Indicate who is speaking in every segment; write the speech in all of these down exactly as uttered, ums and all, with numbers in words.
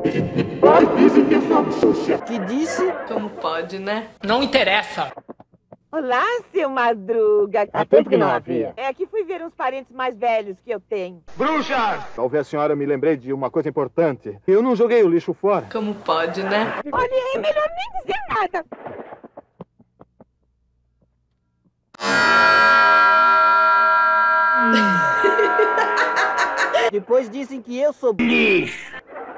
Speaker 1: Mas dizem que eu sou a Xuxa.
Speaker 2: Que disse?
Speaker 3: Como pode, né?
Speaker 4: Não interessa.
Speaker 5: Olá, seu Madruga.
Speaker 1: Há tempo que não havia.
Speaker 5: É que fui ver uns parentes mais velhos que eu tenho.
Speaker 1: Bruxas! Ao ver a senhora, eu me lembrei de uma coisa importante. Eu não joguei o lixo fora.
Speaker 3: Como pode, né?
Speaker 5: Olha, é melhor nem dizer nada.
Speaker 2: Depois dizem que eu sou lixo.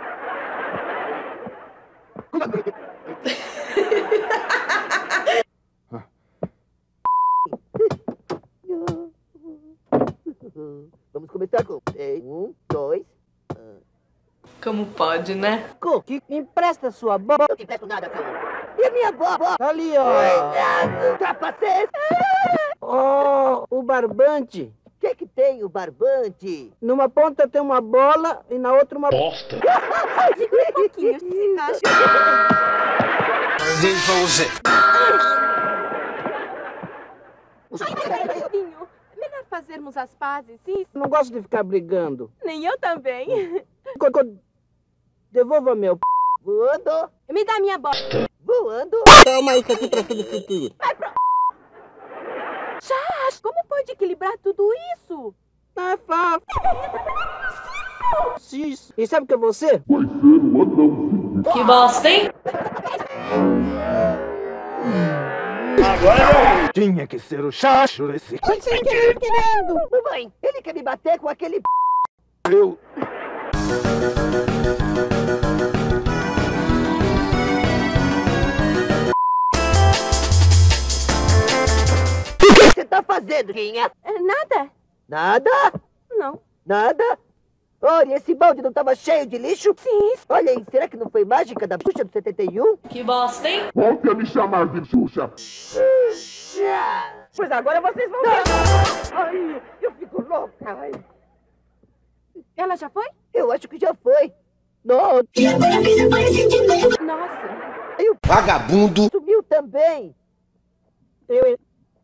Speaker 6: Vamos começar com um, dois.
Speaker 3: Como pode, né?
Speaker 2: Que empresta sua bola.
Speaker 6: Não te empresto nada, senhor. E a minha bola?
Speaker 2: Ali, ó.
Speaker 6: Cuidado, trapacete!
Speaker 2: Ó, o barbante.
Speaker 6: O que é que tem o barbante?
Speaker 2: Numa ponta tem uma bola e na outra uma...
Speaker 4: Bosta.
Speaker 5: Segura um pouquinho, se encaixa.
Speaker 4: Mas eles vão usar.
Speaker 5: Vinho, melhor fazermos as pazes, sim?
Speaker 2: Não gosto de ficar brigando.
Speaker 5: Nem eu também.
Speaker 2: Devolva meu...
Speaker 6: Voando,
Speaker 5: Me dá minha bola.
Speaker 6: voando.
Speaker 2: Toma isso aqui pra ser do futuro.
Speaker 5: Chás, como pode equilibrar tudo isso?
Speaker 2: Não é fácil. Isso. E sabe o que é você?
Speaker 3: Que bosta, hein?
Speaker 1: Agora tinha que ser o Chacho esse.
Speaker 6: Você quer querendo? Mamãe, ele quer me bater com aquele...
Speaker 1: Eu...
Speaker 6: O que você tá fazendo, Guinha?
Speaker 5: Nada.
Speaker 6: Nada?
Speaker 5: Não.
Speaker 6: Nada? Olha, esse balde não tava cheio de lixo?
Speaker 5: Sim.
Speaker 6: Olha aí, será que não foi mágica da Xuxa do setenta e um?
Speaker 3: Que bosta, hein?
Speaker 1: Volte a me chamar de Xuxa.
Speaker 6: Xuxa!
Speaker 5: Pois agora vocês vão ver.
Speaker 6: Ai, eu fico louca. Ai,
Speaker 5: Ela já foi?
Speaker 6: eu acho que já foi. Não,
Speaker 5: Nossa.
Speaker 6: aí o
Speaker 4: Vagabundo.
Speaker 6: sumiu também.
Speaker 2: Eu...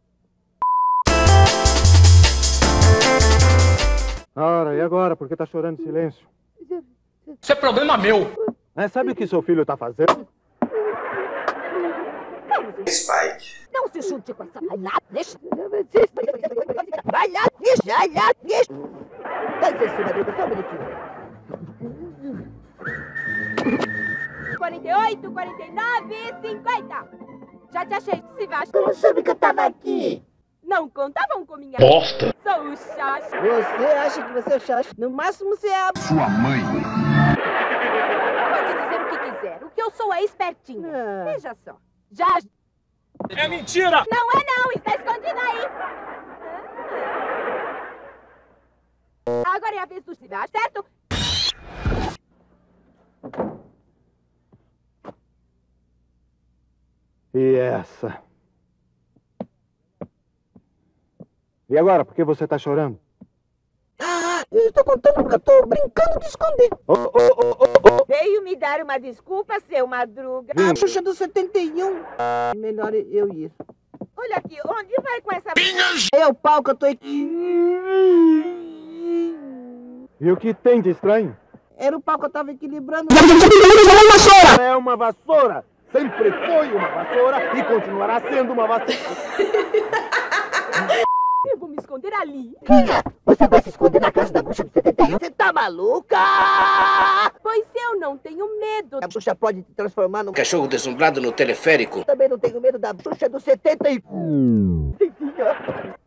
Speaker 1: Ora, e agora? Por que tá chorando em silêncio?
Speaker 4: Isso é problema meu.
Speaker 1: É, sabe o que seu filho tá fazendo?
Speaker 4: Spike.
Speaker 6: Não se chute com essa... Vai lá, deixa. Vai lá, deixa, vai lá, deixa. Dá licença, Madruga, só um minutinho.
Speaker 5: quarenta e oito, quarenta e nove, cinquenta. Já te achei, se vaste.
Speaker 6: Como soube que eu tava aqui?
Speaker 5: Não contavam com minha...
Speaker 4: Bosta.
Speaker 5: Sou o Chás.
Speaker 2: Você acha que você é chato? No máximo você é a...
Speaker 1: Sua mãe.
Speaker 5: Pode dizer o que quiser. O que eu sou é espertinha.
Speaker 2: Ah.
Speaker 5: Veja só. Já...
Speaker 4: É mentira.
Speaker 5: Não é não, está escondida aí. Ah. Agora é a vez do cidade, certo?
Speaker 1: E essa? E agora, por que você tá chorando?
Speaker 2: Ah, eu estou contando porque eu estou brincando de esconder.
Speaker 1: Oh, oh, oh, oh, oh.
Speaker 5: Veio me dar uma desculpa, seu Madruga.
Speaker 2: A Xuxa do setenta e um. Melhor eu ir.
Speaker 5: Olha aqui, onde vai com essa...
Speaker 2: É o pau que eu tô aqui.
Speaker 1: E o que tem de estranho?
Speaker 2: Era o pau que eu tava equilibrando.
Speaker 1: É uma vassoura! Sempre foi uma vassoura e continuará sendo uma vassoura.
Speaker 5: Eu vou me esconder ali.
Speaker 6: Você vai se esconder na casa da bruxa do setenta e um? Você tá maluca?
Speaker 5: Pois eu não tenho medo.
Speaker 6: A bruxa pode te transformar num...
Speaker 4: Cachorro deslumbrado no teleférico.
Speaker 6: Também não tenho medo da bruxa do setenta e um. Vizinha.